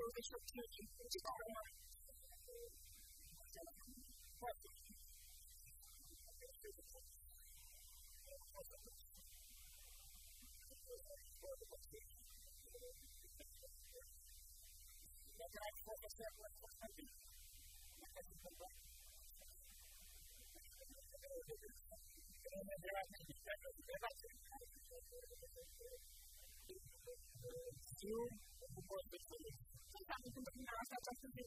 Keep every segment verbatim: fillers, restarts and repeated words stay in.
douăzeci și opt ce care mai știu, nu pot să spun. Ce înseamnă pentru mine asta această zi?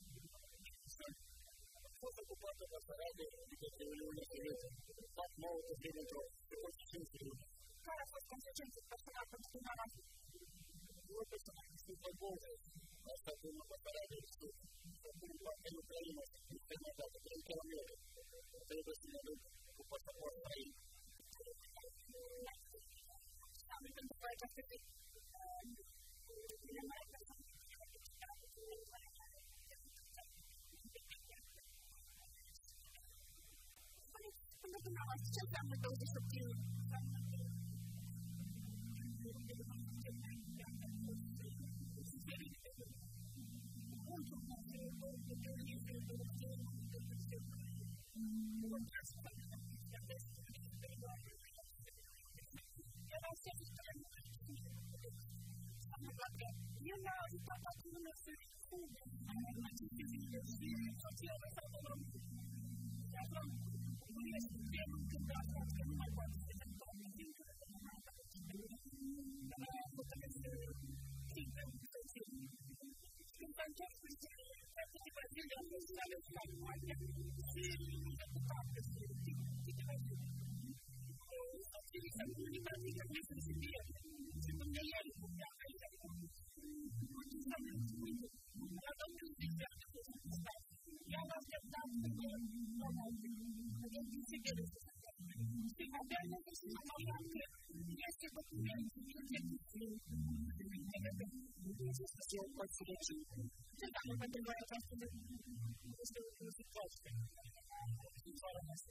Am fost ocupat de Basarabia, adică de Uniunea Sovietă. Fac nouă de zi într-o consecință. Care a fost consecință personală pentru dumneavoastră? Nu personal, știu pe bune. Asta cu Basarabia, știu. Acum poate în Ucraina, în străinătate, trei kilometri. Trebuie să ne duc cu pasaport aici. Am pentru că această zi. Pentru dumneavoastră, ce înseamnă douăzeci și opt iunie? Eu n-am ajutat acum lumea să fugă. Am aceste zile și soția mea s-a domnit. Și acum, nu este primul când a aflat că nu mai poate să se întoarcă din că nu mai poate să se întoarcă. Dar mai a făcut să crintă în soție. Și când s-a întors cu zile, pe câteva zile a fost la lăsă la moartea și nu s-a putat că se câteva zile. Soție s-a comunicat că nu este să fie. Și până el putea aici acum. Dar domnul zicea că i-am așteptat să vă vedem din Sibiru să se facă. Și abia ne găsim la Marian că este document, este discurs, este și o conținăciune. Ce înseamnă pentru voi această este o situație în țara noastră?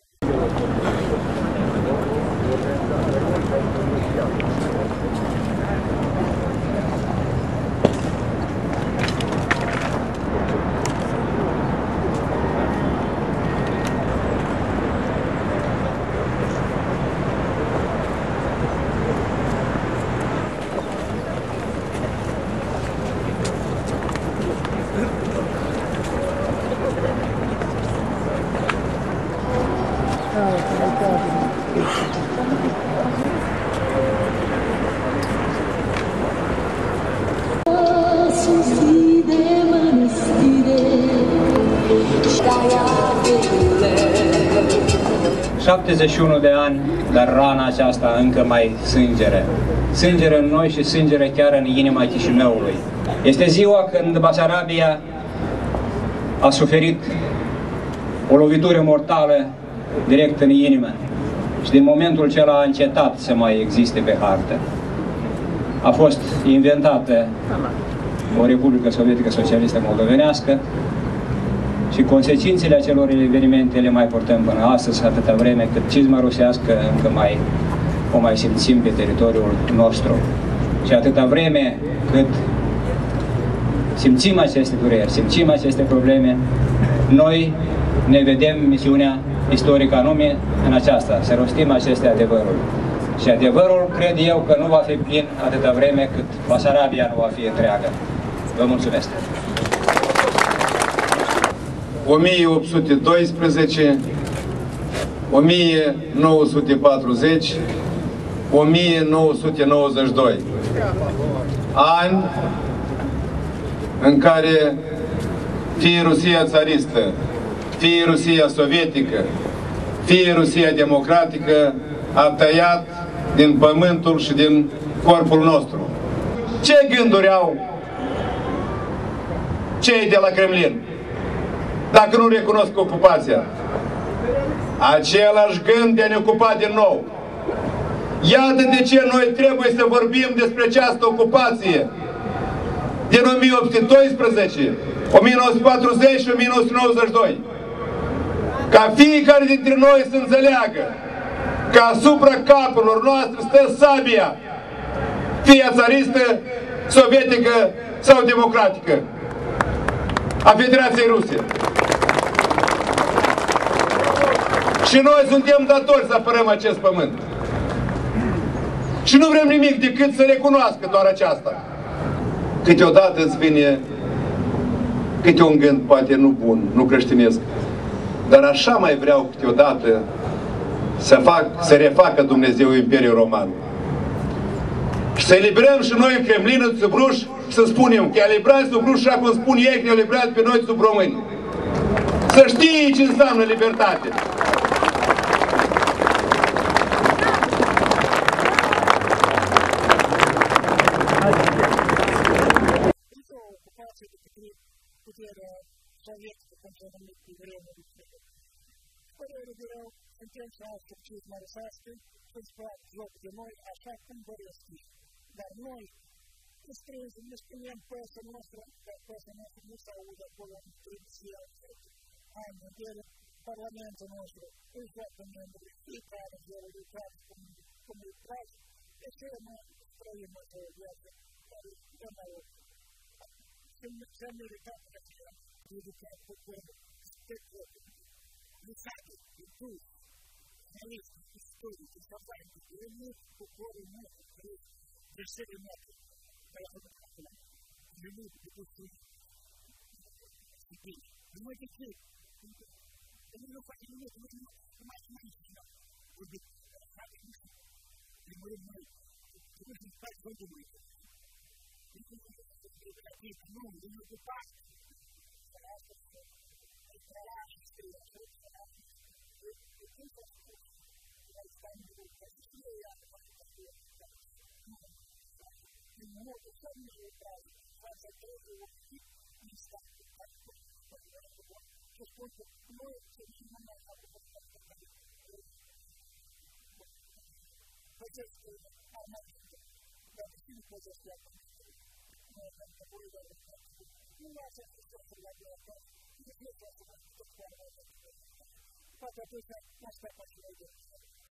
șaptezeci și unu de ani, dar rana aceasta încă mai sângere. Sângere în noi și sângere chiar în inima Chișinăului. Este ziua când Basarabia a suferit o lovitură mortală direct în inimă. Și din momentul acela a încetat să mai existe pe hartă. A fost inventată o Republică Sovietică Socialistă Moldovenească și consecințele acelor evenimente le mai purtăm până astăzi, atâta vreme cât cizma rusească încă mai o mai simțim pe teritoriul nostru. Și atâta vreme cât simțim aceste dureri, simțim aceste probleme, noi ne vedem misiunea istorică anume în aceasta, să rostim aceste adevăruri. Și adevărul, cred eu, că nu va fi plin atâta vreme cât Basarabia nu va fi întreagă. Vă mulțumesc! o mie opt sute doisprezece, o mie nouă sute patruzeci, o mie nouă sute nouăzeci și doi. Ani în care fie Rusia țaristă, fie Rusia sovietică, fie Rusia democratică a tăiat din pământul și din corpul nostru. Ce gânduri au cei de la Kremlin dacă nu recunosc ocupația? Același gând de a ne ocupa din nou. Iată de ce noi trebuie să vorbim despre această ocupație din o mie opt sute doisprezece, o mie nouă sute patruzeci și o mie nouă sute nouăzeci și doi. Ca fiecare dintre noi să înțeleagă că asupra capelor noastre stă sabia, fie țaristă, sovietică sau democratică. a Federației Ruse. Și noi suntem datori să apărăm acest pământ. Și nu vrem nimic decât să recunoască doar aceasta. Câteodată îți vine câte un gând, poate nu bun, nu creștinesc, dar așa mai vreau câteodată să, fac, să refacă Dumnezeu Imperiul Roman. Și să eliberăm și noi Kremlinul sub ruși și să spunem că i-a eliberat sub ruși, așa cum spun ei că ne-au eliberat pe noi sub români. Să știi ce înseamnă libertate. Puterea sovietică pentru anumite vremuri. Părerea de rău, suntem să ascultiți mai răsească, să-ți fac joc de noi așa cum doresc ei. Dar noi ne strângem, ne spunem păsa noastră, dar păsa noastră nu se aude acolo în tribție, în vedere Parlamentul nostru, îi joacă membrii, fiecare de el lucrează cum îi place, de ce nu trăim o viață care e mai ocă. Să ne ridăm de aceea, de ridăm poporul, spectrul, lăsate, de dus, analiști, istorici, savani, de nu poporul nostru, crezi, de șele noastre, care au dat acolo, de nu de construi, de bine. Numai de ce? De nu nu face nimic, nu mai nu mai nu mai vorbim, frate, nu știu, primul noi, nu știu, faci vândul noi. Nu, nu ne ocupați. Poate atunci, asta face mai bine.